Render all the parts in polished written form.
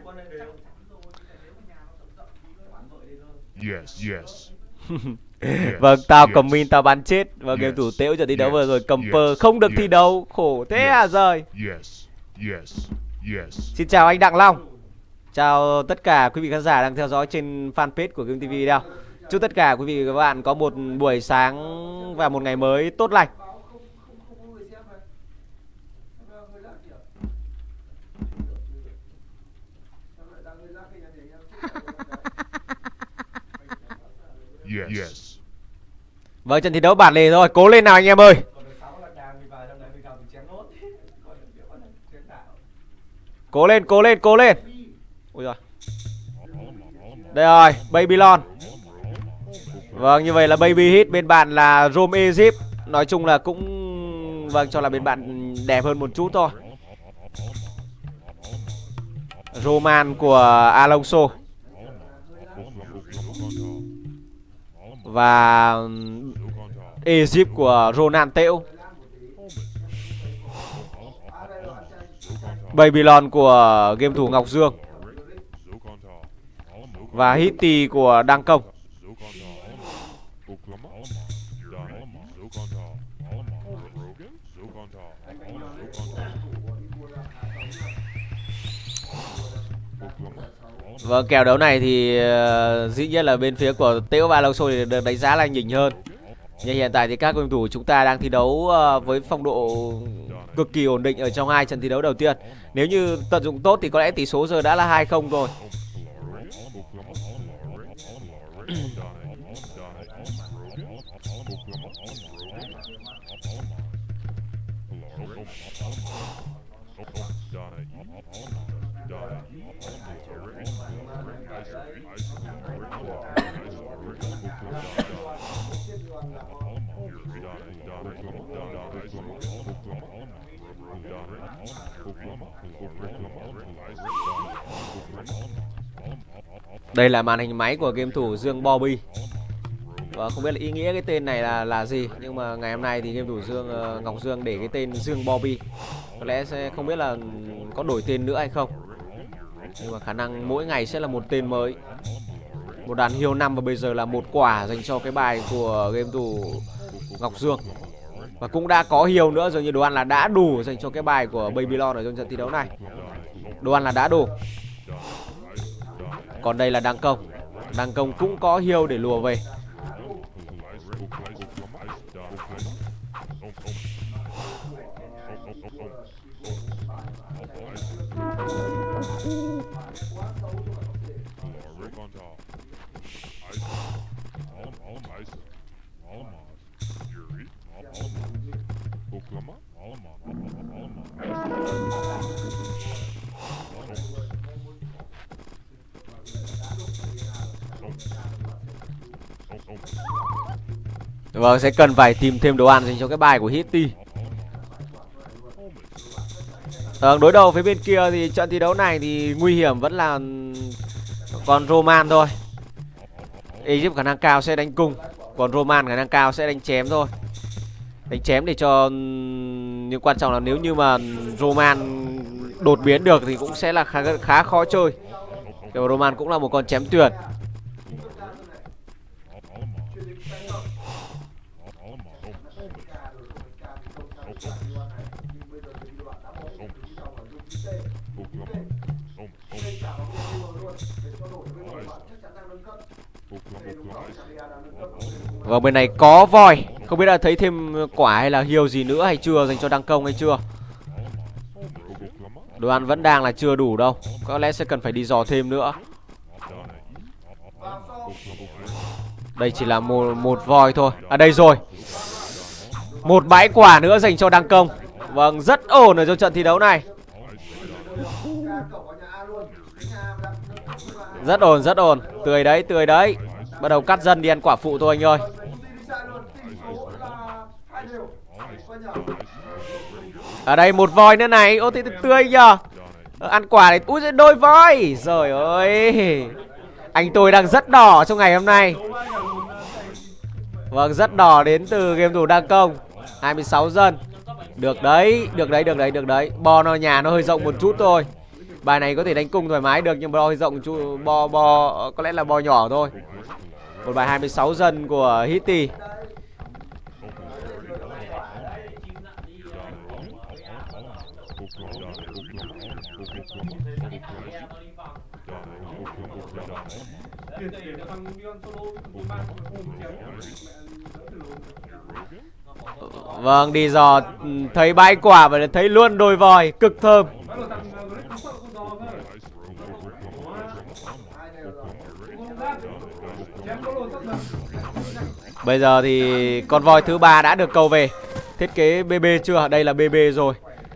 Yes, yes. Vâng, tao cầm min tao bắn chết. Và game thủ Tễu trận thi đấu vừa rồi cầm pơ không được thi đấu. Khổ thế à rời. Yes, yes, yes. Xin chào anh Đặng Long. Chào tất cả quý vị khán giả đang theo dõi trên fanpage của Game TV Video. Chúc tất cả quý vị và các bạn có một buổi sáng và một ngày mới tốt lành. Yes. Vâng, trận thi đấu bản lề thôi, cố lên nào anh em ơi. Cố lên, cố lên, cố lên. Ui giời. Đây rồi, Babylon. Vâng, như vậy là Baby Hit, bên bạn là Rome Egypt. Nói chung là cũng vâng, cho là bên bạn đẹp hơn một chút thôi. Roman của Alonso và Egypt của Ronan Tễu. Babylon của game thủ Ngọc Dương và Hitty của Đăng Công. Vâng, kèo đấu này thì dĩ nhiên là bên phía của Tễu và Alonso thì được đánh giá là nhỉnh hơn. Nhưng hiện tại thì các game thủ chúng ta đang thi đấu với phong độ cực kỳ ổn định ở trong hai trận thi đấu đầu tiên. Nếu như tận dụng tốt thì có lẽ tỷ số giờ đã là 2-0 rồi. Đây là màn hình máy của game thủ Dương Bobby. Và không biết là ý nghĩa cái tên này là gì, nhưng mà ngày hôm nay thì game thủ Ngọc Dương để cái tên Dương Bobby. Có lẽ sẽ không biết là có đổi tên nữa hay không, nhưng mà khả năng mỗi ngày sẽ là một tên mới. Một đàn hiêu 5 và bây giờ là một quả dành cho cái bài của game thủ Ngọc Dương. Và cũng đã có hiêu nữa, dường như đồ ăn là đã đủ dành cho cái bài của Babylon ở trong trận thi đấu này. Đồ ăn là đã đủ. Còn đây là Đăng Công. Đăng Công cũng có hiêu để lùa về. Vâng, sẽ cần phải tìm thêm đồ ăn dành cho cái bài của Hitty. Đối đầu phía bên kia thì trận thi đấu này thì nguy hiểm vẫn là còn Roman thôi. Egypt khả năng cao sẽ đánh cung, còn Roman khả năng cao sẽ đánh chém thôi. Đánh chém để cho, nhưng quan trọng là nếu như mà Roman đột biến được thì cũng sẽ là khá khó chơi. Kiểu Roman cũng là một con chém tuyển. Và bên này có voi. Không biết là thấy thêm quả hay là hiêu gì nữa hay chưa, dành cho Đăng Công hay chưa. Đồ ăn vẫn đang là chưa đủ đâu, có lẽ sẽ cần phải đi dò thêm nữa. Đây chỉ là một voi thôi. À đây rồi, một bãi quả nữa dành cho Đăng Công. Vâng, rất ổn ở trong trận thi đấu này. Rất ổn, rất ổn. Tươi đấy, tươi đấy. Bắt đầu cắt dân đi ăn quả phụ thôi anh ơi. Ở đây một voi nữa này. Ô thì tươi nhờ. Ăn quả này. Úi giời, đôi voi. Trời ơi, anh tôi đang rất đỏ trong ngày hôm nay. Vâng, rất đỏ đến từ game thủ Đăng Công. 26 dân. Được đấy, được đấy, được đấy, được đấy. Bo nó nhà nó hơi rộng một chút thôi. Bài này có thể đánh cung thoải mái được, nhưng bo hơi rộng, bo có lẽ là bo nhỏ thôi. Một bài 26 dân của Hitty. Vâng, đi dò thấy bãi quả và thấy luôn đồi vòi cực thơm. Bây giờ thì con voi thứ 3 đã được câu về. Thiết kế BB chưa? Đây là BB rồi.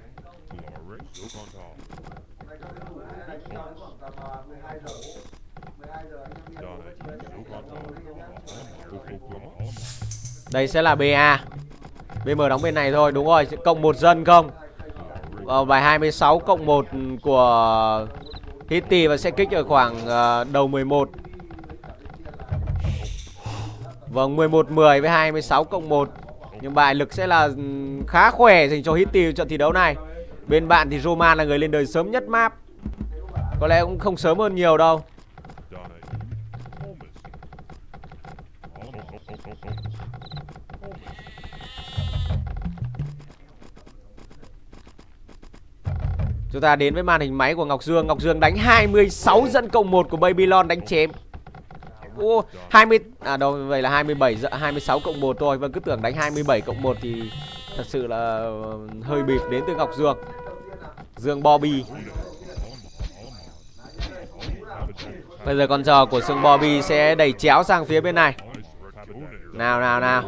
Đây sẽ là BA. BM đóng bên này thôi, đúng rồi, cộng 1 dân không. Bài 26 cộng 1 của Hitty và sẽ kích ở khoảng đầu 11. Vâng, 11-10 với 26 cộng 1. Nhưng bài lực sẽ là khá khỏe dành cho Hitty trận thi đấu này. Bên bạn thì Roman là người lên đời sớm nhất map. Có lẽ cũng không sớm hơn nhiều đâu. Chúng ta đến với màn hình máy của Ngọc Dương. Ngọc Dương đánh 26 dẫn cộng 1 của Babylon đánh chém. Ô, 20 đâu, vậy là 26 cộng 1 thôi. Vâng, cứ tưởng đánh 27 cộng 1 thì thật sự là hơi bịp đến từ Ngọc Dương. Dương Bobby. Bây giờ con trò của Dương Bobby sẽ đẩy chéo sang phía bên này. Nào.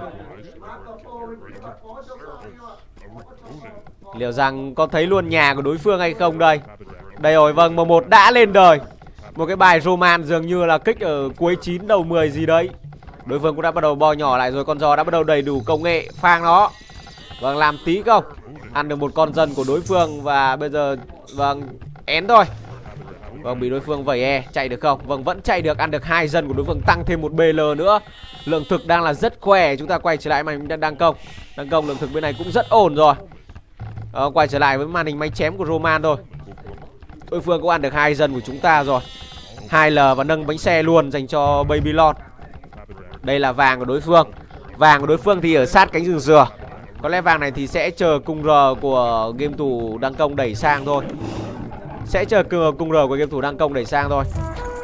Liệu rằng có thấy luôn nhà của đối phương hay không đây? Đây rồi, vâng, M1 đã lên đời. Một cái bài Roman dường như là kích ở cuối 9 đầu 10 gì đấy. Đối phương cũng đã bắt đầu bo nhỏ lại rồi. Con giò đã bắt đầu đầy đủ công nghệ phang nó. Vâng, làm tí không. Ăn được một con dân của đối phương. Và bây giờ, vâng, én thôi. Vâng, bị đối phương vẩy e. Chạy được không? Vâng, vẫn chạy được. Ăn được 2 dân của đối phương, tăng thêm một BL nữa. Lượng thực đang là rất khỏe. Chúng ta quay trở lại màn hình đang công. Đang công, lượng thực bên này cũng rất ổn rồi. Quay trở lại với màn hình máy chém của Roman thôi. Đối phương cũng ăn được 2 dân của chúng ta rồi. 2L và nâng bánh xe luôn dành cho Babylon. Đây là vàng của đối phương. Vàng của đối phương thì ở sát cánh rừng dừa. Có lẽ vàng này thì sẽ chờ cung R của game thủ đăng công đẩy sang thôi. Sẽ chờ cung R của game thủ đăng công đẩy sang thôi.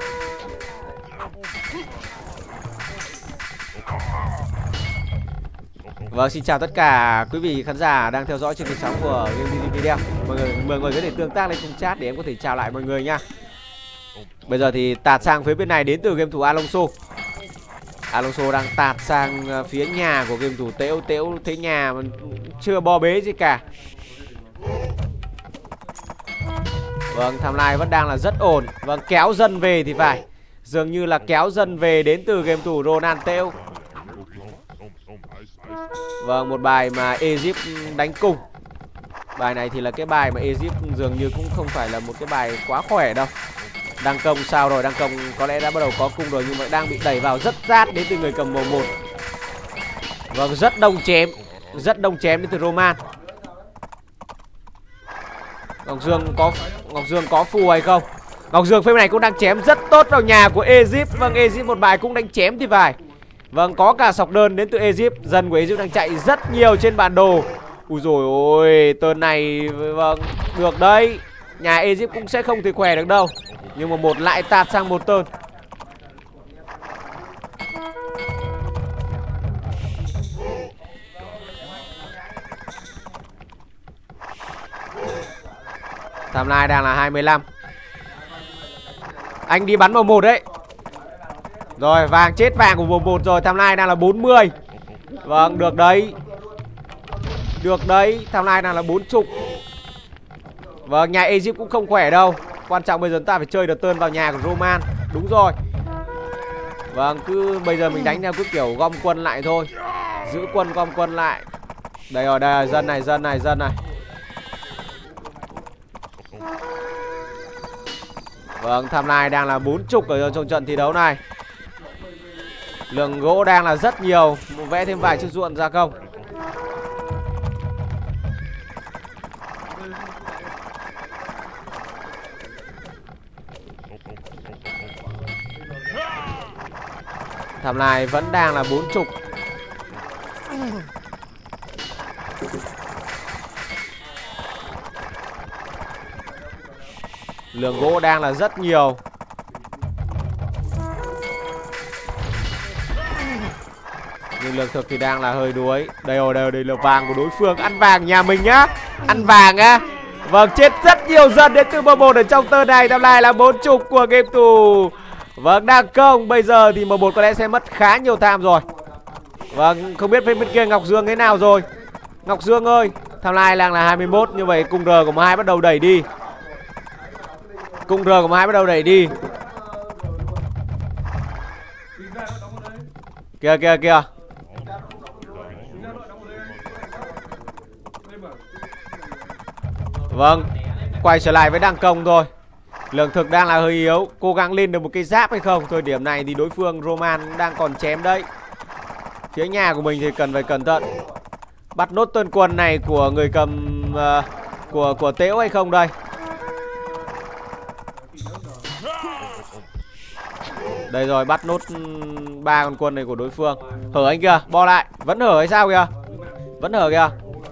Vâng, xin chào tất cả quý vị khán giả đang theo dõi trên kênh sóng của Game TV Video. Mọi người có thể tương tác lên trong chat để em có thể chào lại mọi người nha. Bây giờ thì tạt sang phía bên này đến từ game thủ Alonso. Alonso đang tạt sang phía nhà của game thủ Tễu. Tễu thấy nhà mà chưa bo bế gì cả. Vâng, timeline vẫn đang là rất ổn. Vâng, kéo dân về thì phải. Dường như là kéo dân về đến từ game thủ Ronan Tễu. Vâng, một bài mà Egypt đánh cung. Bài này thì là cái bài mà Egypt dường như cũng không phải là một cái bài quá khỏe đâu. Đăng công sao rồi? Đăng công có lẽ đã bắt đầu có cung rồi, nhưng mà đang bị đẩy vào rất rát đến từ người cầm màu 1. Vâng, rất đông chém. Rất đông chém đến từ Roman. Ngọc Dương có phù hay không? Ngọc Dương phim này cũng đang chém rất tốt vào nhà của Egypt. Vâng, Egypt một bài cũng đánh chém thì phải. Vâng, có cả sọc đơn đến từ Egypt. Dân của Egypt đang chạy rất nhiều trên bản đồ. Ui dồi ôi, tơn này, vâng, được đấy. Nhà Egypt cũng sẽ không thể khỏe được đâu. Nhưng mà một lại tạt sang một tơn. Timeline đang là 25. Anh đi bắn vào 1 đấy. Rồi, vàng chết vàng của mùa 1 rồi. Timeline đang là 40. Vâng, được đấy. Được đấy, timeline đang là 40. Vâng, nhà Egypt cũng không khỏe đâu. Quan trọng bây giờ chúng ta phải chơi được turn vào nhà của Roman. Đúng rồi. Vâng, cứ bây giờ mình đánh theo cứ kiểu gom quân lại thôi. Giữ quân, gom quân lại. Đây rồi, dân này. Vâng, timeline đang là 40 ở trong trận thi đấu này. Lượng gỗ đang là rất nhiều. Vẽ thêm vài chiếc ruộng ra không? Tham Lai vẫn đang là 40. Lượng gỗ đang là rất nhiều. Nhưng lương thực thì đang là hơi đuối. Đây rồi, đây là vàng của đối phương. Ăn vàng nhà mình nhá. Ăn vàng á. Vâng, chết rất nhiều dân đến từ M1 ở trong tơ này. Tham Lai là 40 của game thủ. Vâng, đang công. Bây giờ thì M1 có lẽ sẽ mất khá nhiều tham rồi. Vâng, không biết bên kia Ngọc Dương thế nào rồi. Ngọc Dương ơi, Tham Lai đang là 21. Như vậy cung R của M2 bắt đầu đẩy đi. Cung R của M2 bắt đầu đẩy đi. Kìa kìa kìa. Vâng, quay trở lại với đăng công thôi. Lượng thực đang là hơi yếu. Cố gắng lên được một cái giáp hay không. Thời điểm này thì đối phương Roman đang còn chém đấy. Phía nhà của mình thì cần phải cẩn thận. Bắt nốt tên quân này của người cầm của Tễu hay không đây. Đây rồi, bắt nốt 3 con quân này của đối phương. Hở anh kìa, bo lại. Vẫn hở hay sao kìa. Vẫn hở kìa.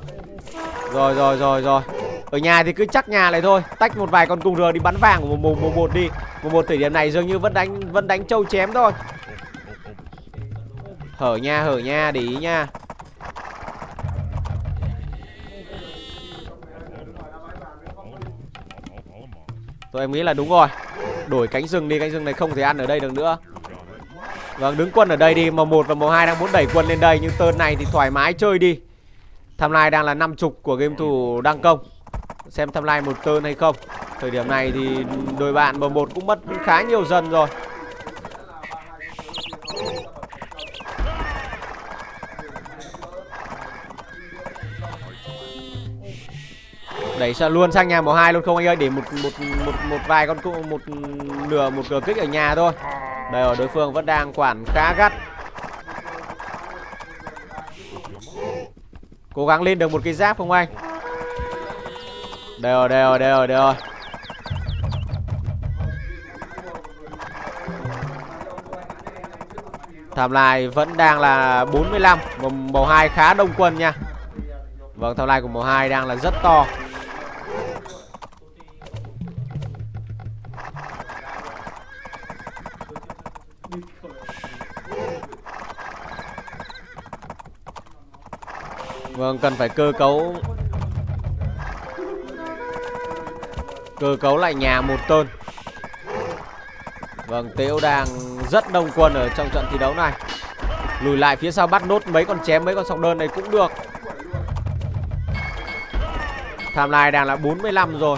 Rồi. Ở nhà thì cứ chắc nhà này thôi. Tách một vài con cung R đi bắn vàng của một đi. Một thời điểm này dường như vẫn đánh trâu chém thôi. Hở nha, để ý nha. Tôi em nghĩ là đúng rồi. Đổi cánh rừng đi, cánh rừng này không thể ăn ở đây được nữa. Vâng, đứng quân ở đây đi. M1 và M2 đang muốn đẩy quân lên đây. Nhưng turn này thì thoải mái chơi đi. Tham Lai đang là 50 của game thủ đăng công. Xem Tham Lai một turn hay không. Thời điểm này thì đội bạn M1 cũng mất khá nhiều dân rồi. Đẩy luôn sang nhà M2 luôn không anh ơi. Để một vài con một cửa kích ở nhà thôi. Đây rồi, đối phương vẫn đang quản khá gắt. Cố gắng lên được một cái giáp không anh? Đây rồi. Tham Lai vẫn đang là 45. Màu 2 khá đông quân nha. Vâng, Tham Lai của M2 đang là rất to. Vâng, cần phải cơ cấu lại nhà một turn. Vâng, Tễu đang rất đông quân ở trong trận thi đấu này. Lùi lại phía sau bắt nốt mấy con chém, mấy con sọc đơn này cũng được. Tham Lai đang là 45 rồi.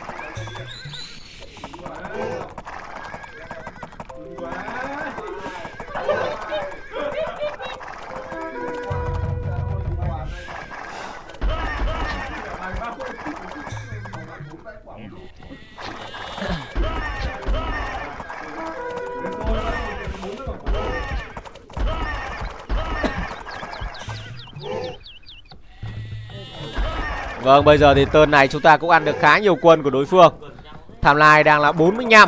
Vâng, bây giờ thì turn này chúng ta cũng ăn được khá nhiều quân của đối phương. Tham Lai đang là 45.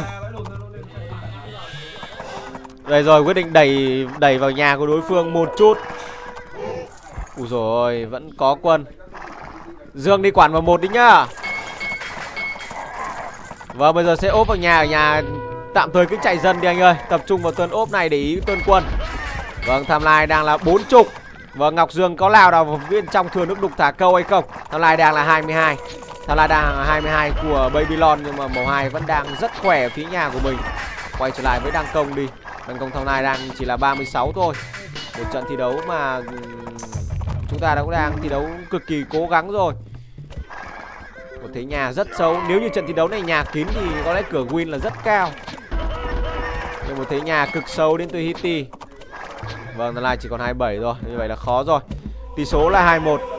Đây rồi, quyết định đẩy vào nhà của đối phương một chút. Úi dồi ôi, vẫn có quân. Dương đi quản vào một đi nhá. Vâng, bây giờ sẽ ốp vào nhà. Ở nhà tạm thời cứ chạy dân đi anh ơi. Tập trung vào turn ốp này để ý turn quân. Vâng, Tham Lai đang là 40. Vâng, Ngọc Dương có lao vào bên trong thừa nước đục thả câu hay không? Tham Lai đang là 22. Tham Lai đang là 22 của Babylon. Nhưng mà màu 2 vẫn đang rất khỏe phía nhà của mình. Quay trở lại với đăng công đi. Đăng công Tham Lai đang chỉ là 36 thôi. Một trận thi đấu mà chúng ta cũng đang thi đấu cực kỳ cố gắng rồi. Một thế nhà rất xấu. Nếu như trận thi đấu này nhà kín thì có lẽ cửa win là rất cao. Nhưng một thế nhà cực xấu đến từ Hitty. Vâng, Tham Lai chỉ còn 27 rồi. Như vậy là khó rồi. Tỷ số là 2-1.